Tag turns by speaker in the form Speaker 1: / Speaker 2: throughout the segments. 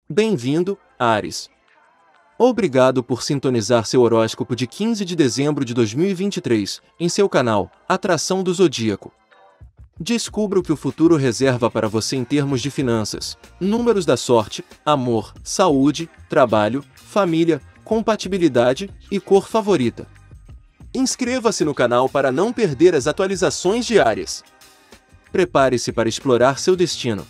Speaker 1: Bem-vindo, Áries. Obrigado por sintonizar seu horóscopo de 15 de dezembro de 2023, em seu canal, Atração do Zodíaco. Descubra o que o futuro reserva para você em termos de finanças, números da sorte, amor, saúde, trabalho, família, compatibilidade e cor favorita. Inscreva-se no canal para não perder as atualizações diárias. Prepare-se para explorar seu destino.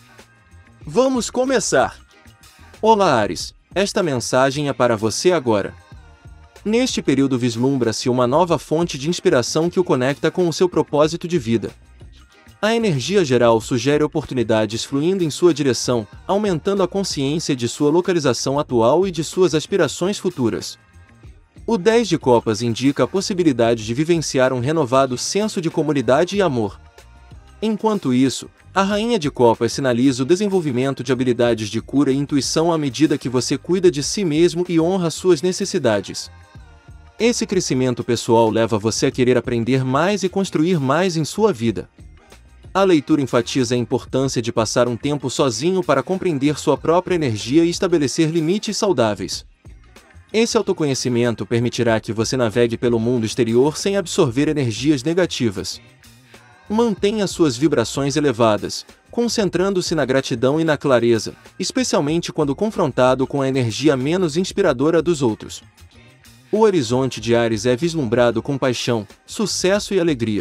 Speaker 1: Vamos começar! Olá, Áries. Esta mensagem é para você agora. Neste período vislumbra-se uma nova fonte de inspiração que o conecta com o seu propósito de vida. A energia geral sugere oportunidades fluindo em sua direção, aumentando a consciência de sua localização atual e de suas aspirações futuras. O 10 de copas indica a possibilidade de vivenciar um renovado senso de comunidade e amor. Enquanto isso, a Rainha de Copas sinaliza o desenvolvimento de habilidades de cura e intuição à medida que você cuida de si mesmo e honra suas necessidades. Esse crescimento pessoal leva você a querer aprender mais e construir mais em sua vida. A leitura enfatiza a importância de passar um tempo sozinho para compreender sua própria energia e estabelecer limites saudáveis. Esse autoconhecimento permitirá que você navegue pelo mundo exterior sem absorver energias negativas. Mantenha suas vibrações elevadas, concentrando-se na gratidão e na clareza, especialmente quando confrontado com a energia menos inspiradora dos outros. O horizonte de Áries é vislumbrado com paixão, sucesso e alegria.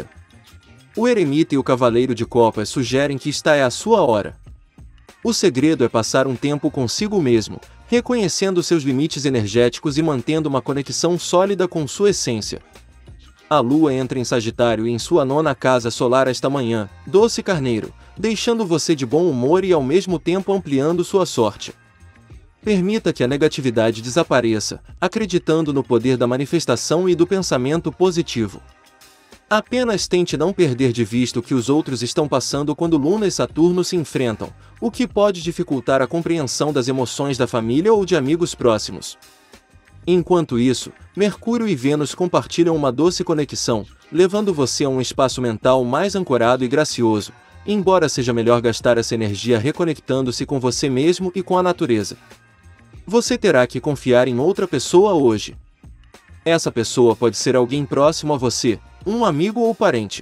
Speaker 1: O eremita e o cavaleiro de copas sugerem que esta é a sua hora. O segredo é passar um tempo consigo mesmo, reconhecendo seus limites energéticos e mantendo uma conexão sólida com sua essência. A lua entra em Sagitário e em sua 9ª casa solar esta manhã, doce carneiro, deixando você de bom humor e ao mesmo tempo ampliando sua sorte. Permita que a negatividade desapareça, acreditando no poder da manifestação e do pensamento positivo. Apenas tente não perder de vista o que os outros estão passando quando Luna e Saturno se enfrentam, o que pode dificultar a compreensão das emoções da família ou de amigos próximos. Enquanto isso, Mercúrio e Vênus compartilham uma doce conexão, levando você a um espaço mental mais ancorado e gracioso, embora seja melhor gastar essa energia reconectando-se com você mesmo e com a natureza. Você terá que confiar em outra pessoa hoje. Essa pessoa pode ser alguém próximo a você, um amigo ou parente.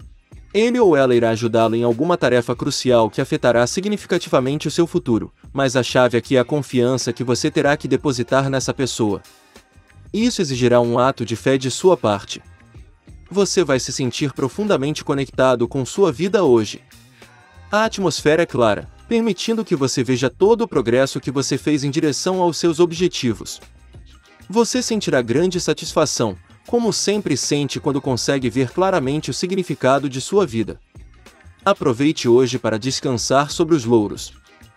Speaker 1: Ele ou ela irá ajudá-lo em alguma tarefa crucial que afetará significativamente o seu futuro, mas a chave aqui é a confiança que você terá que depositar nessa pessoa. Isso exigirá um ato de fé de sua parte. Você vai se sentir profundamente conectado com sua vida hoje. A atmosfera é clara, permitindo que você veja todo o progresso que você fez em direção aos seus objetivos. Você sentirá grande satisfação, como sempre sente quando consegue ver claramente o significado de sua vida. Aproveite hoje para descansar sobre os louros.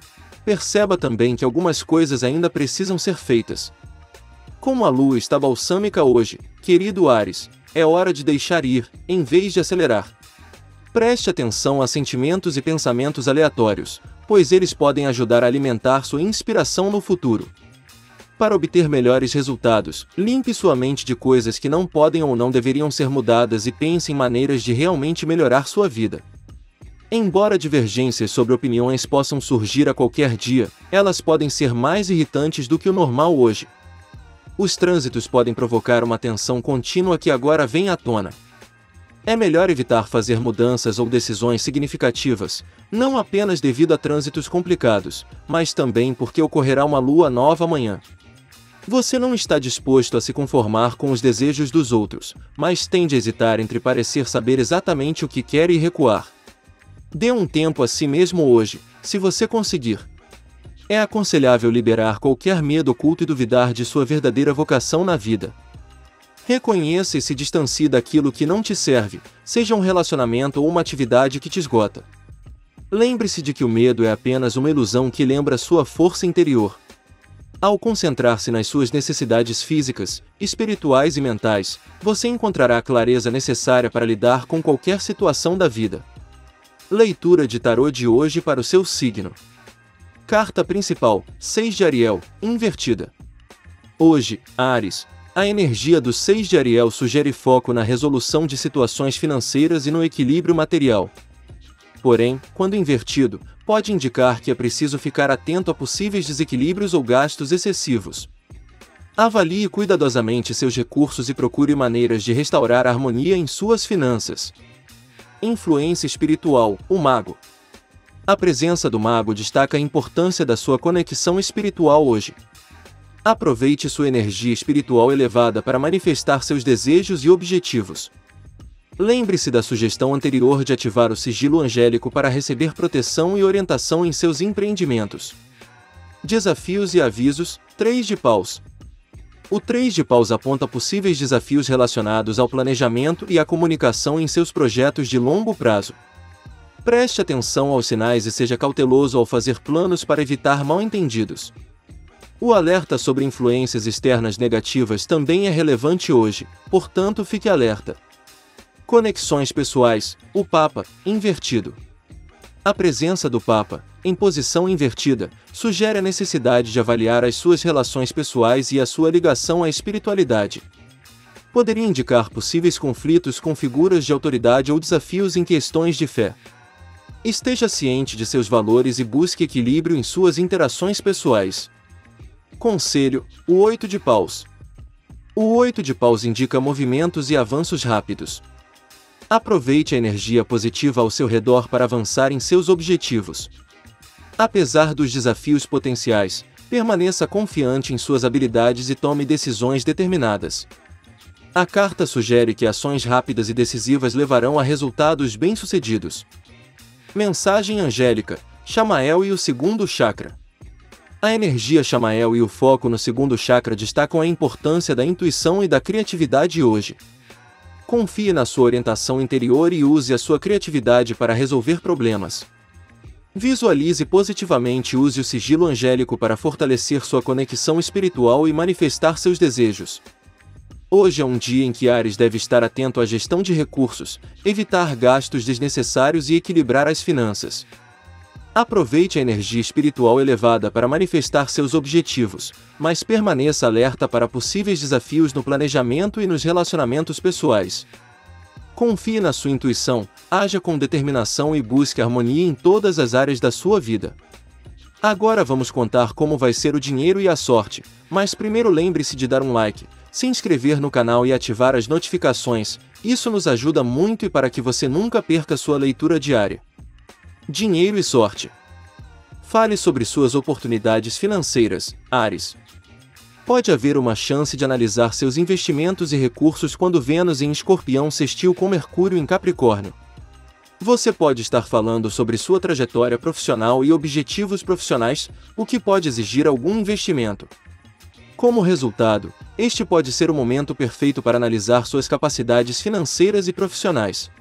Speaker 1: Perceba também que algumas coisas ainda precisam ser feitas. Como a lua está balsâmica hoje, querido Áries, é hora de deixar ir, em vez de acelerar. Preste atenção a sentimentos e pensamentos aleatórios, pois eles podem ajudar a alimentar sua inspiração no futuro. Para obter melhores resultados, limpe sua mente de coisas que não podem ou não deveriam ser mudadas e pense em maneiras de realmente melhorar sua vida. Embora divergências sobre opiniões possam surgir a qualquer dia, elas podem ser mais irritantes do que o normal hoje. Os trânsitos podem provocar uma tensão contínua que agora vem à tona. É melhor evitar fazer mudanças ou decisões significativas, não apenas devido a trânsitos complicados, mas também porque ocorrerá uma lua nova amanhã. Você não está disposto a se conformar com os desejos dos outros, mas tende a hesitar entre parecer saber exatamente o que quer e recuar. Dê um tempo a si mesmo hoje, se você conseguir. É aconselhável liberar qualquer medo oculto e duvidar de sua verdadeira vocação na vida. Reconheça e se distancie daquilo que não te serve, seja um relacionamento ou uma atividade que te esgota. Lembre-se de que o medo é apenas uma ilusão que lembra sua força interior. Ao concentrar-se nas suas necessidades físicas, espirituais e mentais, você encontrará a clareza necessária para lidar com qualquer situação da vida. Leitura de tarô de hoje para o seu signo. Carta principal, 6 de Ariel, invertida. Hoje, Áries, a energia do 6 de Ariel sugere foco na resolução de situações financeiras e no equilíbrio material. Porém, quando invertido, pode indicar que é preciso ficar atento a possíveis desequilíbrios ou gastos excessivos. Avalie cuidadosamente seus recursos e procure maneiras de restaurar a harmonia em suas finanças. Influência espiritual, o mago. A presença do mago destaca a importância da sua conexão espiritual hoje. Aproveite sua energia espiritual elevada para manifestar seus desejos e objetivos. Lembre-se da sugestão anterior de ativar o sigilo angélico para receber proteção e orientação em seus empreendimentos. Desafios e avisos, 3 de paus. O 3 de paus aponta possíveis desafios relacionados ao planejamento e à comunicação em seus projetos de longo prazo. Preste atenção aos sinais e seja cauteloso ao fazer planos para evitar mal-entendidos. O alerta sobre influências externas negativas também é relevante hoje, portanto fique alerta. Conexões pessoais, o Papa, invertido. A presença do Papa, em posição invertida, sugere a necessidade de avaliar as suas relações pessoais e a sua ligação à espiritualidade. Poderia indicar possíveis conflitos com figuras de autoridade ou desafios em questões de fé. Esteja ciente de seus valores e busque equilíbrio em suas interações pessoais. Conselho, o 8 de paus. O 8 de paus indica movimentos e avanços rápidos. Aproveite a energia positiva ao seu redor para avançar em seus objetivos. Apesar dos desafios potenciais, permaneça confiante em suas habilidades e tome decisões determinadas. A carta sugere que ações rápidas e decisivas levarão a resultados bem-sucedidos. Mensagem angélica, Chamael e o segundo chakra. A energia Chamael e o foco no segundo chakra destacam a importância da intuição e da criatividade hoje. Confie na sua orientação interior e use a sua criatividade para resolver problemas. Visualize positivamente e use o sigilo angélico para fortalecer sua conexão espiritual e manifestar seus desejos. Hoje é um dia em que Áries deve estar atento à gestão de recursos, evitar gastos desnecessários e equilibrar as finanças. Aproveite a energia espiritual elevada para manifestar seus objetivos, mas permaneça alerta para possíveis desafios no planejamento e nos relacionamentos pessoais. Confie na sua intuição, haja com determinação e busque harmonia em todas as áreas da sua vida. Agora vamos contar como vai ser o dinheiro e a sorte, mas primeiro lembre-se de dar um like, se inscrever no canal e ativar as notificações, isso nos ajuda muito e para que você nunca perca sua leitura diária. Dinheiro e sorte. Fale sobre suas oportunidades financeiras, Áries. Pode haver uma chance de analisar seus investimentos e recursos quando Vênus em Escorpião sextil com Mercúrio em Capricórnio. Você pode estar falando sobre sua trajetória profissional e objetivos profissionais, o que pode exigir algum investimento. Como resultado, este pode ser o momento perfeito para analisar suas capacidades financeiras e profissionais.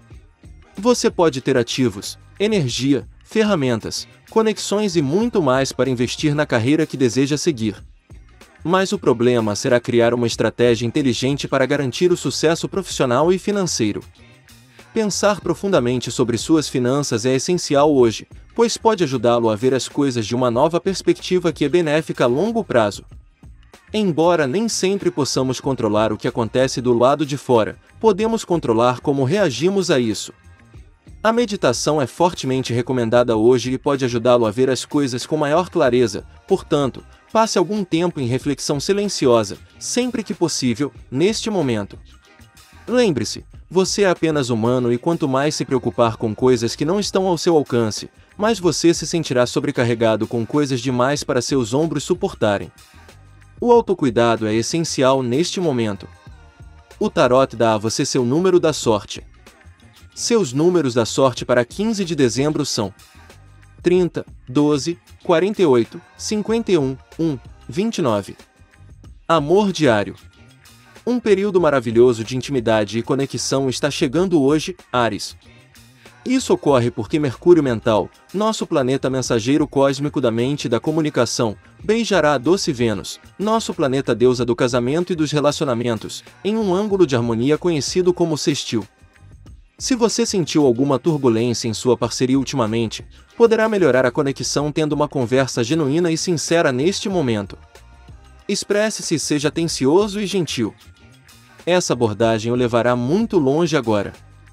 Speaker 1: Você pode ter ativos, energia, ferramentas, conexões e muito mais para investir na carreira que deseja seguir. Mas o problema será criar uma estratégia inteligente para garantir o sucesso profissional e financeiro. Pensar profundamente sobre suas finanças é essencial hoje, pois pode ajudá-lo a ver as coisas de uma nova perspectiva que é benéfica a longo prazo. Embora nem sempre possamos controlar o que acontece do lado de fora, podemos controlar como reagimos a isso. A meditação é fortemente recomendada hoje e pode ajudá-lo a ver as coisas com maior clareza, portanto, passe algum tempo em reflexão silenciosa, sempre que possível, neste momento. Lembre-se, você é apenas humano e quanto mais se preocupar com coisas que não estão ao seu alcance, mais você se sentirá sobrecarregado com coisas demais para seus ombros suportarem. O autocuidado é essencial neste momento. O tarot dá a você seu número da sorte. Seus números da sorte para 15 de dezembro são 30, 12, 48, 51, 1, 29. Amor diário. Um período maravilhoso de intimidade e conexão está chegando hoje, Áries. Isso ocorre porque Mercúrio mental, nosso planeta mensageiro cósmico da mente e da comunicação, beijará a doce Vênus, nosso planeta deusa do casamento e dos relacionamentos, em um ângulo de harmonia conhecido como sextil. Se você sentiu alguma turbulência em sua parceria ultimamente, poderá melhorar a conexão tendo uma conversa genuína e sincera neste momento. Expresse-se e seja atencioso e gentil. Essa abordagem o levará muito longe agora.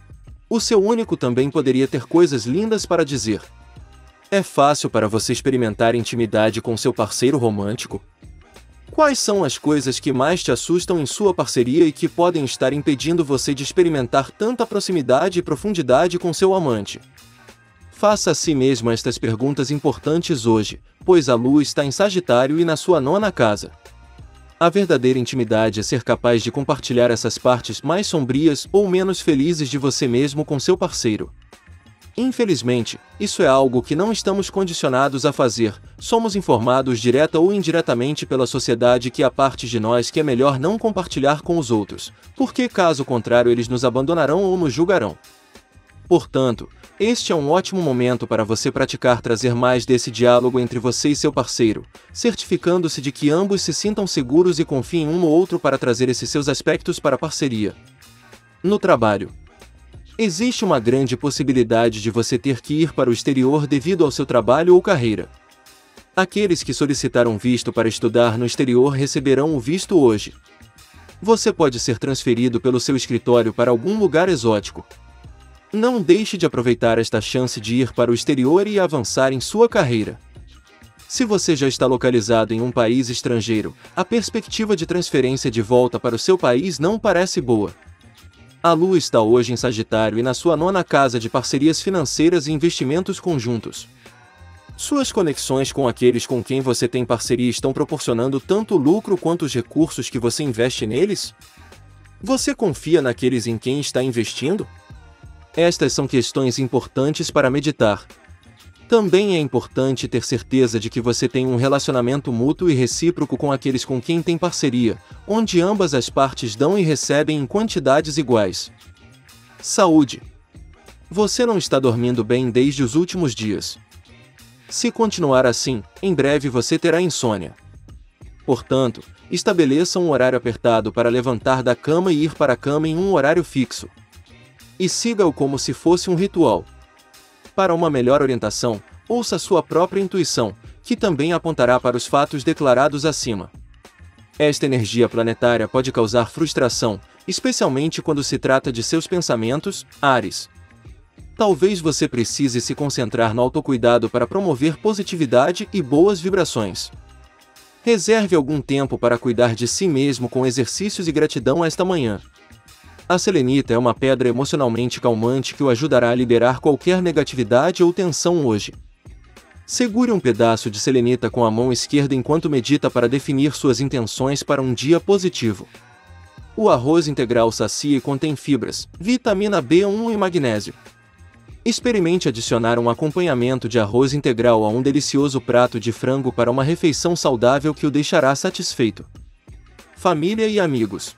Speaker 1: O seu único também poderia ter coisas lindas para dizer. É fácil para você experimentar intimidade com seu parceiro romântico? Quais são as coisas que mais te assustam em sua parceria e que podem estar impedindo você de experimentar tanta proximidade e profundidade com seu amante? Faça a si mesmo estas perguntas importantes hoje, pois a Lua está em Sagitário e na sua 9ª casa. A verdadeira intimidade é ser capaz de compartilhar essas partes mais sombrias ou menos felizes de você mesmo com seu parceiro. Infelizmente, isso é algo que não estamos condicionados a fazer. Somos informados direta ou indiretamente pela sociedade que há partes de nós que é melhor não compartilhar com os outros, porque caso contrário eles nos abandonarão ou nos julgarão. Portanto, este é um ótimo momento para você praticar trazer mais desse diálogo entre você e seu parceiro, certificando-se de que ambos se sintam seguros e confiem um no outro para trazer esses seus aspectos para a parceria. No trabalho, existe uma grande possibilidade de você ter que ir para o exterior devido ao seu trabalho ou carreira. Aqueles que solicitaram visto para estudar no exterior receberão o visto hoje. Você pode ser transferido pelo seu escritório para algum lugar exótico. Não deixe de aproveitar esta chance de ir para o exterior e avançar em sua carreira. Se você já está localizado em um país estrangeiro, a perspectiva de transferência de volta para o seu país não parece boa. A Lua está hoje em Sagitário e na sua 9ª casa de parcerias financeiras e investimentos conjuntos. Suas conexões com aqueles com quem você tem parceria estão proporcionando tanto lucro quanto os recursos que você investe neles? Você confia naqueles em quem está investindo? Estas são questões importantes para meditar. Também é importante ter certeza de que você tem um relacionamento mútuo e recíproco com aqueles com quem tem parceria, onde ambas as partes dão e recebem em quantidades iguais. Saúde. Você não está dormindo bem desde os últimos dias. Se continuar assim, em breve você terá insônia. Portanto, estabeleça um horário apertado para levantar da cama e ir para a cama em um horário fixo. E siga-o como se fosse um ritual. Para uma melhor orientação, ouça sua própria intuição, que também apontará para os fatos declarados acima. Esta energia planetária pode causar frustração, especialmente quando se trata de seus pensamentos, Áries. Talvez você precise se concentrar no autocuidado para promover positividade e boas vibrações. Reserve algum tempo para cuidar de si mesmo com exercícios e gratidão esta manhã. A selenita é uma pedra emocionalmente calmante que o ajudará a liberar qualquer negatividade ou tensão hoje. Segure um pedaço de selenita com a mão esquerda enquanto medita para definir suas intenções para um dia positivo. O arroz integral sacia e contém fibras, vitamina B1 e magnésio. Experimente adicionar um acompanhamento de arroz integral a um delicioso prato de frango para uma refeição saudável que o deixará satisfeito. Família e amigos.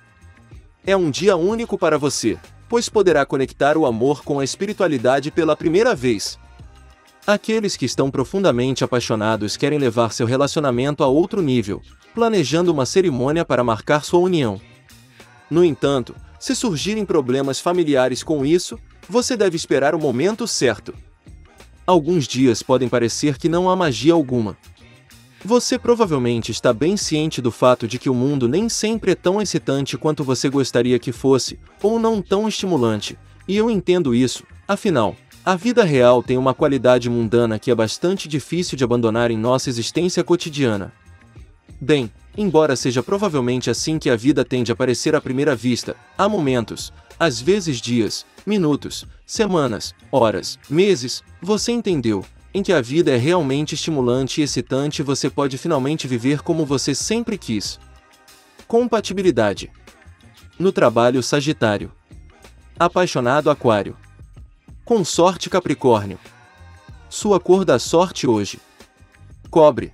Speaker 1: É um dia único para você, pois poderá conectar o amor com a espiritualidade pela primeira vez. Aqueles que estão profundamente apaixonados querem levar seu relacionamento a outro nível, planejando uma cerimônia para marcar sua união. No entanto, se surgirem problemas familiares com isso, você deve esperar o momento certo. Alguns dias podem parecer que não há magia alguma. Você provavelmente está bem ciente do fato de que o mundo nem sempre é tão excitante quanto você gostaria que fosse, ou não tão estimulante, e eu entendo isso, afinal, a vida real tem uma qualidade mundana que é bastante difícil de abandonar em nossa existência cotidiana. Bem, embora seja provavelmente assim que a vida tende a parecer à primeira vista, há momentos, às vezes dias, minutos, semanas, horas, meses, você entendeu, em que a vida é realmente estimulante e excitante e você pode finalmente viver como você sempre quis. Compatibilidade. No trabalho, Sagitário. Apaixonado, Aquário. Consorte, Capricórnio. Sua cor da sorte hoje: cobre.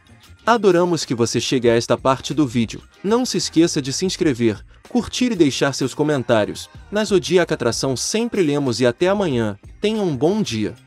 Speaker 1: Adoramos que você chegue a esta parte do vídeo. Não se esqueça de se inscrever, curtir e deixar seus comentários. Na Zodíaca Atração sempre lemos e até amanhã. Tenha um bom dia.